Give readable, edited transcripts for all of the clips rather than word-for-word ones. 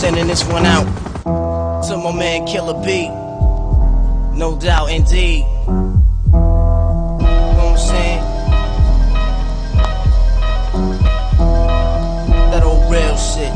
sending this one out to my man Killer B. No doubt, indeed. You know what I'm saying? That old real shit.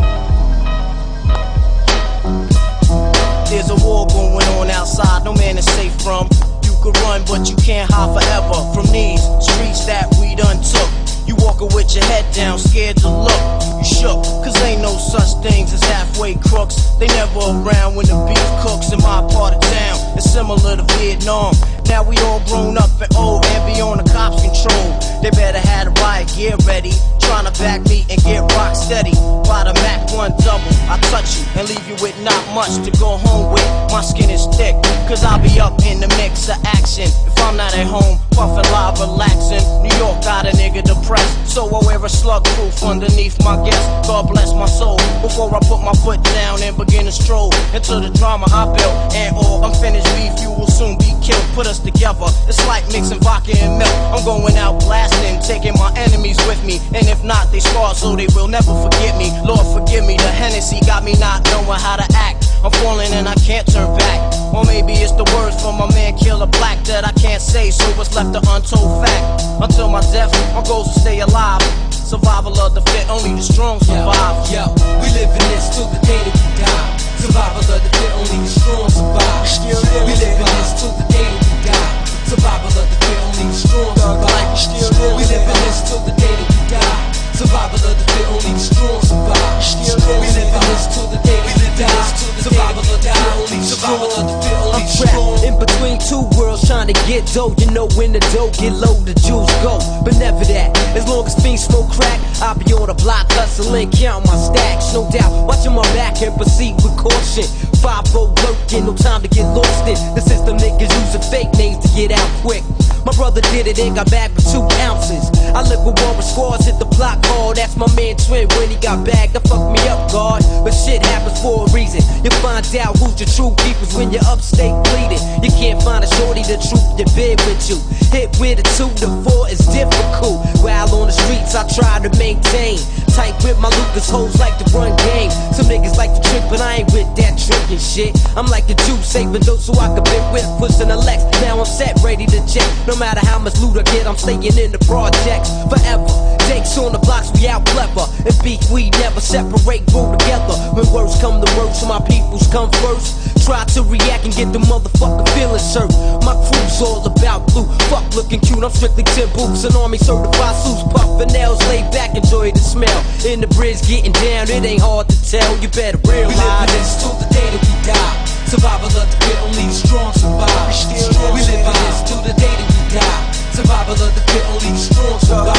There's a war going on outside, no man is safe from. You could run, but you can't hide forever from these streets that we done took. You walking with your head down, scared to look. You shook, cause ain't no such things as halfway crooks. They never around when the beef cooks in my part of town. It's similar to Vietnam. Now we all grown up and old and beyond the cops' control. They better have the riot gear ready, trying to back me and get rock steady. By the Mac 1 double, I touch you and leave you with not much to go home with. My skin is thick, cause I'll be up in the mix of action. If I'm not at home, puffin' live, relaxing. New York got a nigga depressed, so I wear a slug proof underneath my guest. God bless my soul, before I put my foot down and begin to stroll into the drama I built. And all unfinished beef, you will soon be killed. Put us together, it's like mixing vodka and milk. I'm going out blasting, taking my enemies with me. And if not, they scarred so they will never forget me. Lord forgive me, the Hennessy got me not knowing how to act. I'm falling and I can't turn back. Or maybe it's the words from my man Killer Black that I can't say, so it's left an untold fact. Until my death, my goals will stay alive. Survival of the fit, only the strong survive. Yo, we live in this till the day that we die. Survival of the fit, only the strong survive. We live in this till the day that we die. Survival of the fit, only the strong survive. We live in this till the day that we die. Survival of the fit, only the strong survive. We live in this till the day that we die. Survival of the fit, only the strong survive. I'm trapped in between two worlds trying to get dough. You know when the dough get low, the juice go. But never that. As long as fiends smoke crack, I'll be on the block hustling, count my stacks. No doubt, watching my back and proceed with caution. 5-0 lurking, no time to get lost in. The system niggas using fake names to get out quick. My brother did it and got back with 2 ounces. I live with one with scores, hit the block hard. That's my man Twin when he got bagged. That fucked me up, God. But shit happens for a reason. You find out who's your true keepers when you're upstate bleeding. You can't find a shorty to troop your bed with you. Hit with a 2 to 4 is difficult. While on the streets I try to maintain. Tight with my Lucas hoes like to run game. Some niggas like to trick, but I ain't with that trickin' shit. I'm like a Jew saving those so I can bit with pushing a Lex. Now I'm set, ready to check. No matter how much loot I get, I'm staying in the projects forever. Jakes on the blocks, we out clever. And beef, we never separate, grow together. When words come to words, my peoples come first. Try to react and get the motherfucker feeling served. My crew's all about blue. Fuck looking cute, I'm strictly 10 boots. An army certified suits, puffin' nails, laid back, enjoy the smell. In the bridge, getting down, it ain't hard to tell. You better realize. We live in this till the day that we die. Survival of the fit, only the strong survive. We live in this till the day that we die. Survival of the fit, only the strong survive.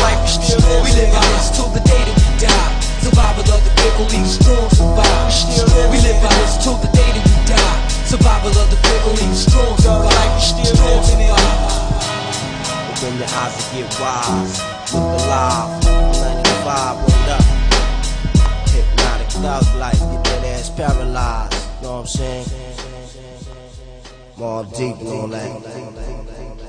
We live in this till the day that we die. Survival of the fit, only the strong survive. We live in this till the day that we die. Survival of the fit, only the strong survive. Strong survive. Open your eyes and get wise. Look alive. 95, rolled up. Hypnotic thug life. Get that ass paralyzed. Know what I'm saying? More deep and all that.